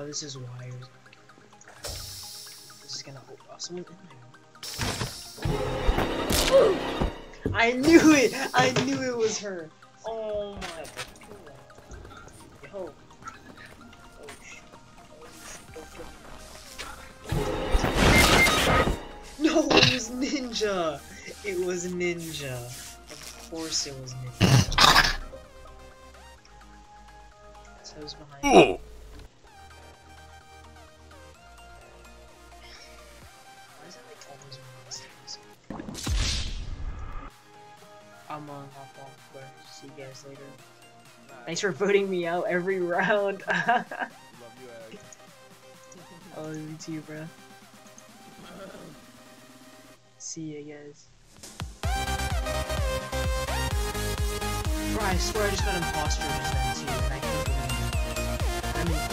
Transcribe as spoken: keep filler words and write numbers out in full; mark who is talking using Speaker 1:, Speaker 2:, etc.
Speaker 1: Oh, this is wires. This is gonna. Oh, someone in there. I knew it! I knew it was her! Oh my god. Yo. Oh shit. No, it was Ninja! It was Ninja. Of course it was Ninja. So I was behind me. Why is it like always one of these things? I'm on hop off, but see you guys later. Thanks for voting me out every round.
Speaker 2: Love you, Ag.
Speaker 1: Oh, me too, bro. See ya, guys. Bro, I swear I just got imposter just then too, and I can't believe it. I mean,